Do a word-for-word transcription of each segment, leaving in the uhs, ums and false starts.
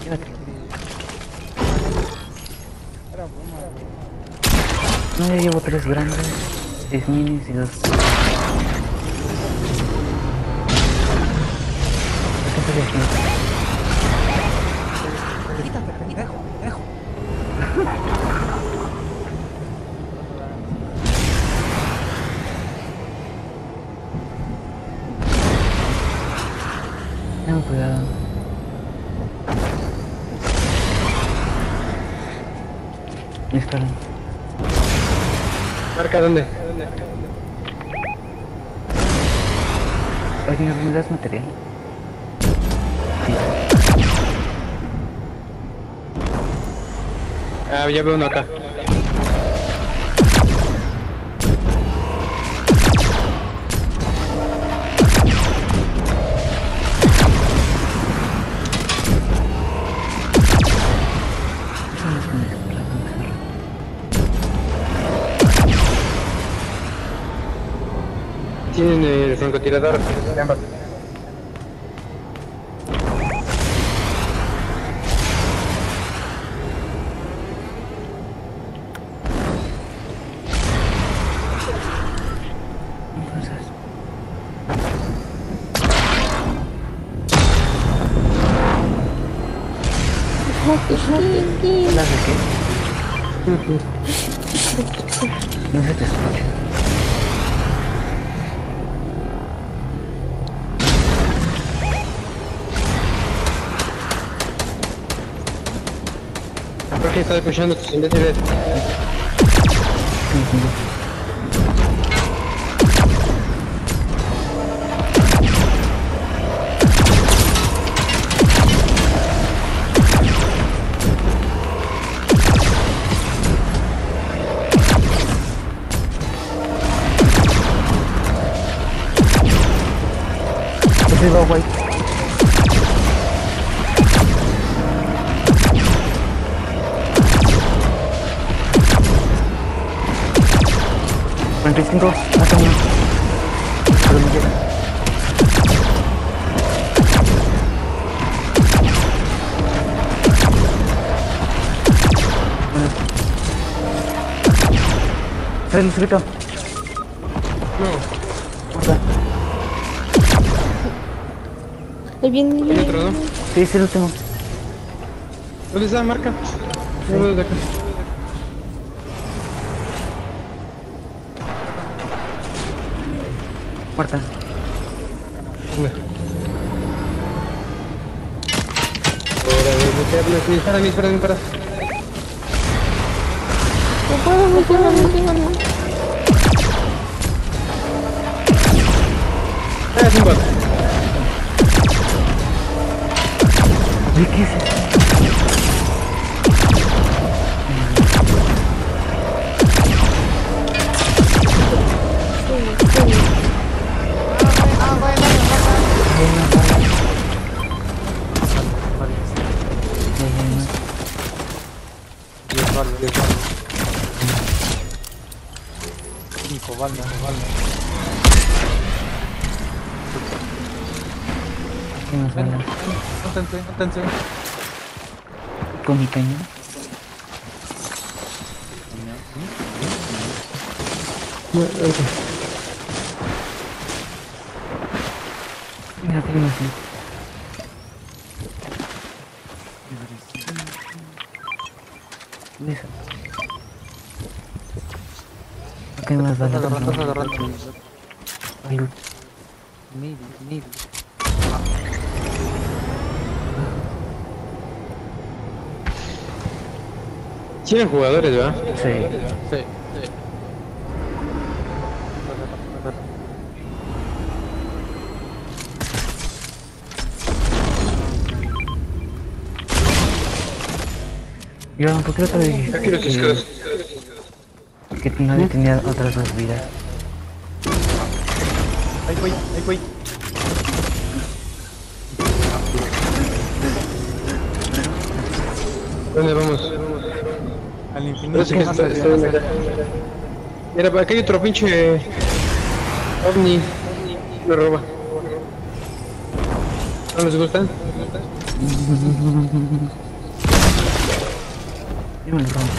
Llévatelo. No, yo llevo tres grandes, seis minis y dos. ¿Qué estoy aquí? Quítate, pendejo, pendejo. Ten cuidado. Esperen. Marca, ¿dónde? ¿Alguien me das material? Ah, ya veo uno acá. Tienen el francotirador de ambas. ¿Hablas de qué? No se te escucha. ¿Por qué estás escuchando tus imbéciles? Ese va guay. cuarenta y cinco, mata uno. Pero me llega. Bueno. Sale, solito. No. Otra. Ahí viene, ahí Hay viene. otro, ¿no? Sí, es el último. ¿Dónde está? Marca. No veo de acá. Muerta. ¿Dónde? Espera, espera, espera, espera. No puedo, no puedo, no tengo nada. Ah, es un bot. Uy, ¿qué es eso? diez balas, diez balas. cinco balas, balas. ¿Qué nos Ven, habla? métanse, métanse. Con mi cañón. Mira, tengo así. Eso. Ok, más Estás balas. agarrando, estás agarrando. Ay, Mil, mil. Tienen jugadores, ¿verdad? sí. Sí, sí. Yo, ¿por qué otra vez Aquí los discos. que, que nadie tenía otras dos vidas? Ahí voy, ahí voy. ¿Dónde vamos? Al infinito. Parece que está, está en acá. Mira, acá hay otro pinche ovni. Me roba. ¿No les gustan? Yo me lo rompo.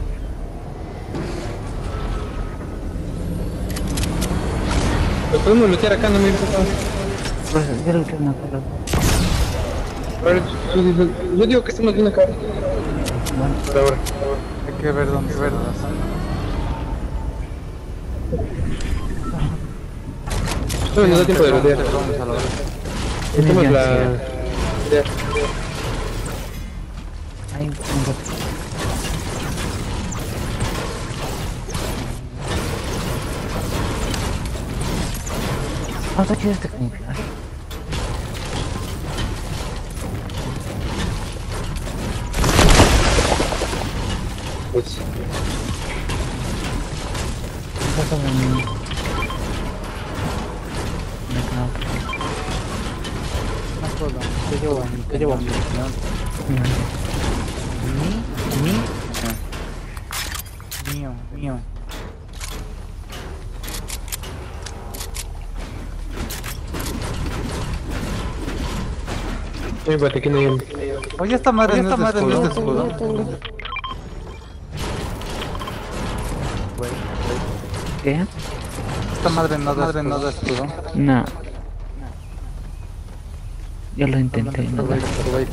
Lo podemos luchar acá, no me importa. Por eso, yo luché una cosa. A ver, yo- yo digo que estamos bien acá. Bueno, Por ahora. Hay que ver dónde ver dónde No nos da tiempo de rodear. vamos a lograr. Buscamos ya, la... sí. Hay un bote. Ah, está chido este camuflaje. Pues, Está sobre mí. Me cago. No puedo, te llevo a mi, te llevo a mi opinión. Mi, mi, mío, mío. no me importa que no hay... Oye, esta madre no Esta madre es de no escudo. tengo, tengo. Güey, ¿Qué? esta madre no da no da escudo. No. Ya lo intenté, no da. Pero güey,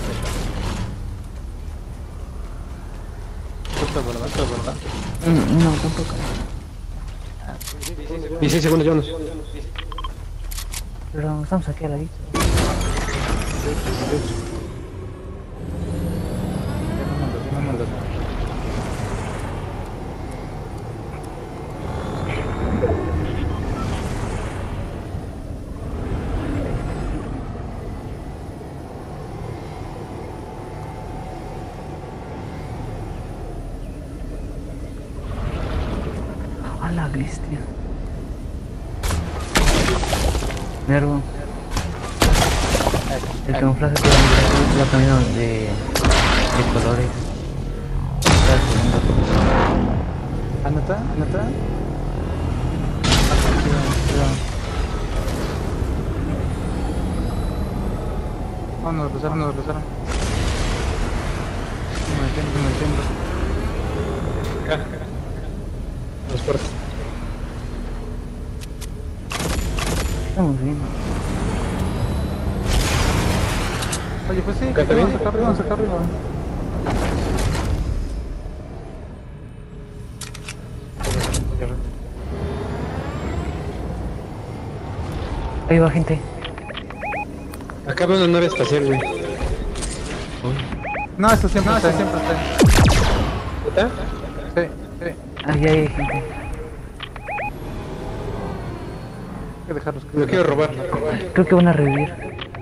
Esto es verdad, esto es verdad. Mm, No, tampoco. dieciséis segundos, llévanos. Pero estamos aquí a la vista. No me lo A la bestia. Nervo. El camuflaje que va cambiando de, de colores. Cada segundo. ¿Anota? ¿Anota? Oh, nos cruzaron, nos cruzaron. Me entiendo, me entiendo. Acá. Las puertas. Estamos bien. Oye, pues sí, Acá acá también. arriba, acá arriba, acá arriba. Ahí va gente. Acá veo una nave espacial, güey. No, eso siempre está, siempre está. ¿Está? Sí, sí. Ahí hay gente. Hay que dejarlos que Lo quiero robar. Creo que van a revivir.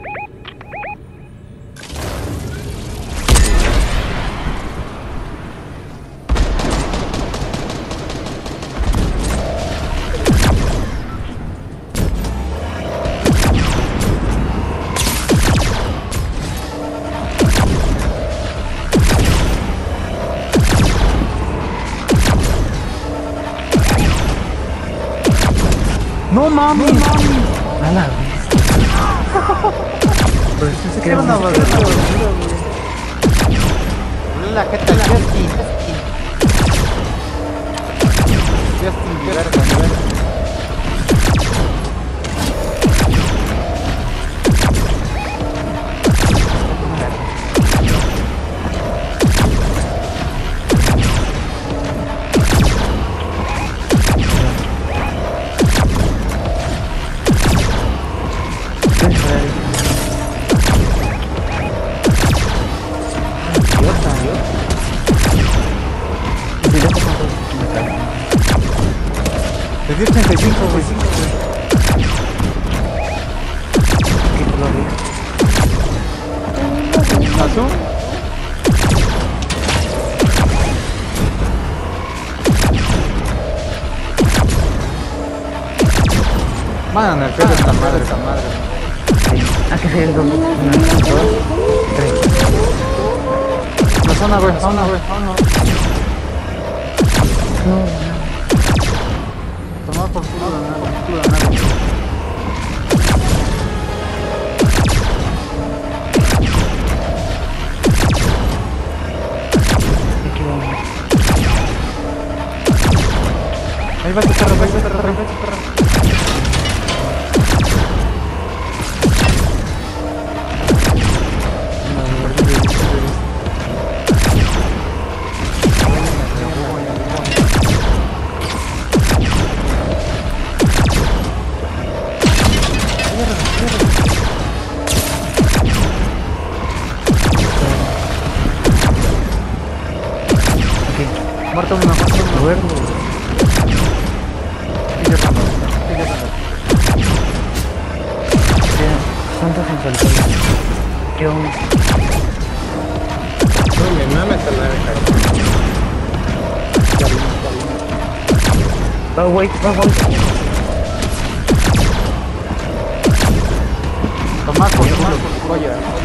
¡No mames! A la bestia. Por eso se Era queda una una basura, La jeta, la Justin. Justin, verga, verga. Le di ochenta y cinco, güey. ¿Pasó? Van a nerfear esta madre, esta madre. Ah, que se el dos. Uno, dos, tres. La zona, güey, la zona, güey. No, no. Tomar por culo la nave, culo la nave. Ahí va tu perro, ahí va tu perro, ahí va tu perro. Muerto uno, muerto uno. Duermo. Sigue rando, sigue rando. ¿Cuántos son soldados? ¿Qué onda? No, mi mamá está la de Va, güey, va, güey. Tomás, por Tomás, oye,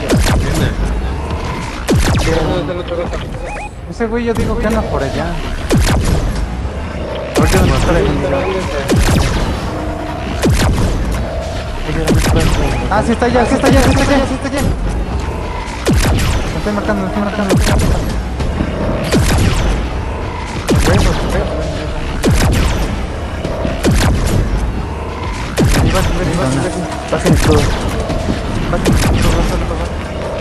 ¿Dónde está el otro gato? ese güey yo digo que anda por allá. Ahorita nos Está para bien, el está bien, está Ah, sí está allá, sí está allá, sí está allá, sí está allá. Me estoy marcando, me estoy marcando, me estoy marcando. Bueno, bueno. Ahí va, ahí va, ahí va. Pasen escudo. Pasen el escudo, pásale, pásale.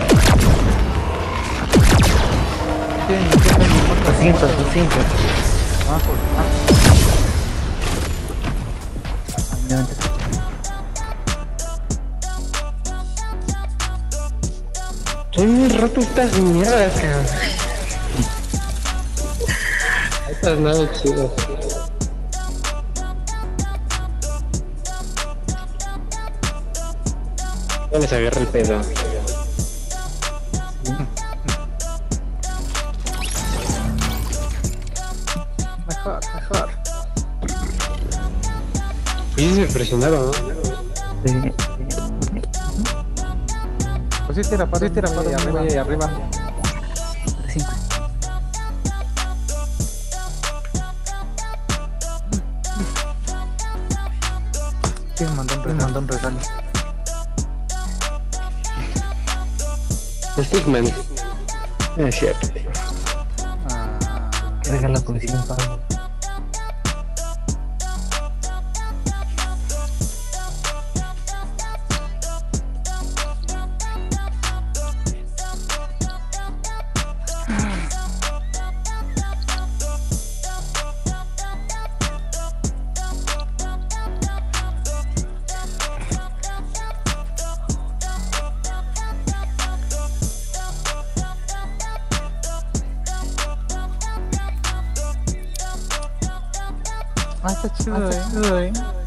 ¿Quién? ¿Quién me importa? doscientos, doscientos. Ah, por ah. Son muy roto estas mierdas, cabrón. Estas naves chidas. Ya les agarra el pedo. Mejor, mejor. Y se presionaron, ¿no? Sí. Pues sí tira, para, sí tira, para, arriba, y arriba. Cinco. Sí, me mandó un regalo. Me mandó un regalo. Stickman. Es cierto. Ah, ¿Qué regala con cien pavos? ah, está chido, eh.